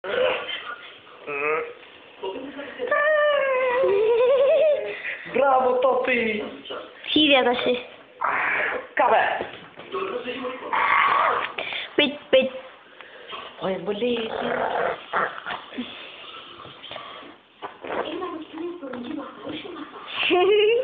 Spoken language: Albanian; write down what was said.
Brawo, Topi! Siria kasi. Kawę! Wait. Oj, boli! Hehehe